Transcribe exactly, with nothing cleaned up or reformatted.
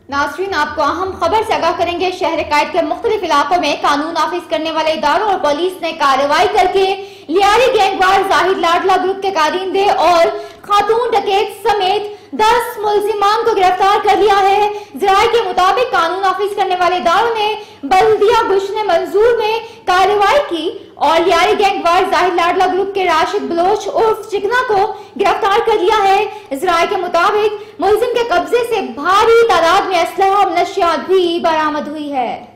नाज़रीन, आपको अहम खबर से आगाह करेंगे। शहर कायद के मुख्तलिफ इलाकों में कानून नाफिज करने वाले इदारों और पुलिस ने कार्रवाई करके लियारी गैंगवार जाहिद लाडला ग्रुप के कारिंदे और खातून डकैत समेत दस मुलजिमान को गिरफ्तार कर लिया है। जराये के मुताबिक कानून नाफिज करने वाले इदारों ने बल्दिया गुश्ने मंजूर में कार्रवाई की और लियारी गैंगवार जाहिद लाडला ग्रुप के राशिद बलोच उर्फ चिकना को गिरफ्तार कर लिया है। जराये के मुताबिक मुलजिम के कब्जे से भारी तादाद में असलहा और नशियात भी बरामद हुई है।